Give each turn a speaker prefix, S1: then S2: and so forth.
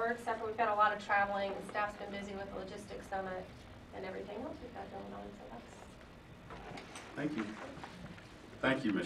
S1: forward, except for we've got a lot of traveling, and staff's been busy with the logistics summit and everything else we've got going on, so that's.
S2: Thank you. Thank you, Ms.